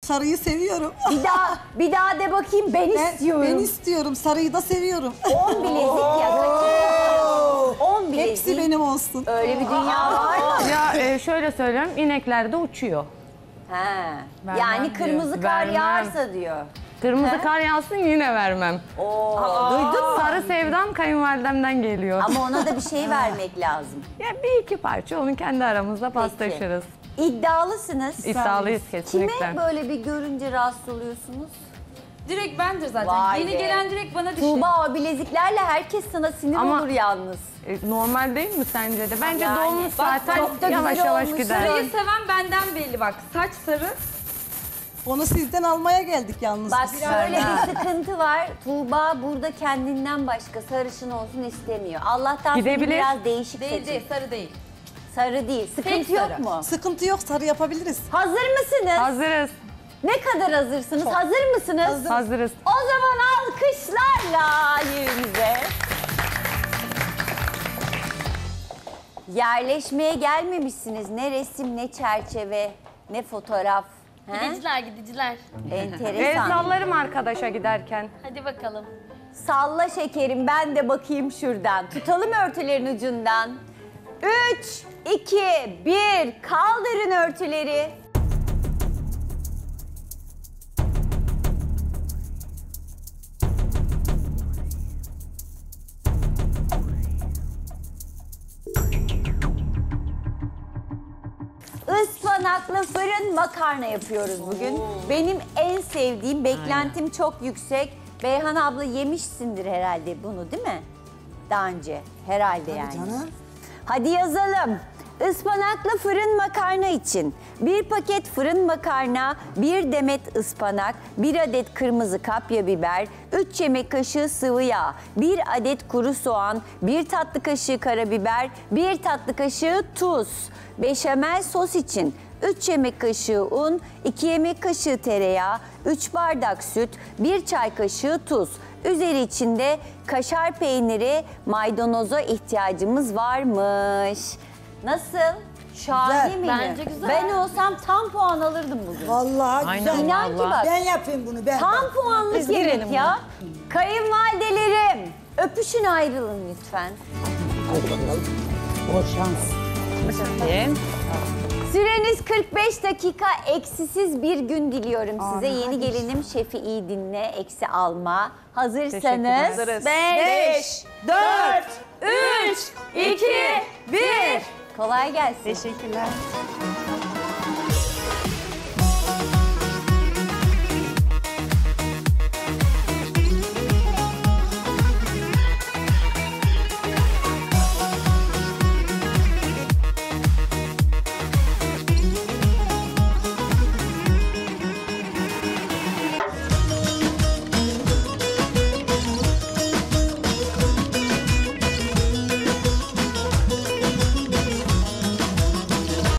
Sarıyı seviyorum. Bir daha de bakayım ben istiyorum. Ben istiyorum. Sarıyı da seviyorum. 10 bilezik ya. 10 bilezik. Hepsi benim olsun. Öyle bir dünya var mı? Ya şöyle söylüyorum, inekler de uçuyor. He. Vermem Yani kırmızı diyor. kar Vermem. yağarsa diyor. Kırmızı kar yağsın yine vermem. Duydun mu? Sarı sevdam kayınvalidemden geliyor. Ama ona da bir şey vermek lazım. Ya bir iki parça onu kendi aramızda paslaşırız. İddialısınız. İddialıyız kesinlikle. Kime böyle bir görünce rahatsız oluyorsunuz? Direkt bendir zaten. Vay Yeni be. gelen direkt bana düşer. Tuğba o bileziklerle herkes sana sinir Ama- olur yalnız. Normal değil mi sence de? Bence Yani, dolmuş bak, zaten çok da yavaş güzel yavaş olmuş. gider. Sarıyı seven benden belli bak. Saç sarı. Onu sizden almaya geldik yalnız. Bak biz. şöyle bir sıkıntı var. Tuğba burada kendinden başka sarışın olsun istemiyor. Allah'tan seni Gidebilir. biraz değişik Değil seçin. değil sarı değil. Sarı değil. Sıkıntı Tek yok sarı. mu? Sıkıntı yok, sarı yapabiliriz. Hazır mısınız? Hazırız. Ne kadar hazırsınız? Hazır mısınız? Hazırız. O zaman alkışlarla yerinize. Yerleşmeye gelmemişsiniz. Ne resim, ne çerçeve, ne fotoğraf. He? Gidiciler. El Enteresan. sallarım arkadaşa giderken. Hadi bakalım. Salla şekerim, ben de bakayım şuradan. Tutalım örtülerin ucundan. 3, 2, 1. Kaldırın örtüleri. Ispanaklı fırın makarna yapıyoruz bugün. Benim en sevdiğim, beklentim çok yüksek. Beyhan abla yemişsindir herhalde bunu değil mi? Daha önce herhalde yani. Canım. Hadi yazalım. Ispanaklı fırın makarna için 1 paket fırın makarna, 1 demet ıspanak, 1 adet kırmızı kapya biber, 3 yemek kaşığı sıvı yağ, 1 adet kuru soğan, 1 tatlı kaşığı karabiber, 1 tatlı kaşığı tuz. Beşamel sos için 3 yemek kaşığı un, 2 yemek kaşığı tereyağı, 3 bardak süt, 1 çay kaşığı tuz. Üzeri içinde kaşar peyniri, maydanoza ihtiyacımız varmış. Nasıl? Şahane Güzel. mi? Bence güzel. Ben olsam tam puan alırdım bugün. Vallahi Aynen güzel. İnan ki vallahi. bak. Ben yapayım bunu ben. Tam puanlık Biz yemek girelim ya. Kayınvalidelerim, öpüşün ayrılın lütfen. Hadi bakalım. Bol şans. Süreniz 45 dakika, eksisiz bir gün diliyorum size. Yeni gelinim şefi iyi dinle, eksi alma. Hazırsanız Teşekkürler. 5, 4, 3, 2, 1. Kolay gelsin. Teşekkürler.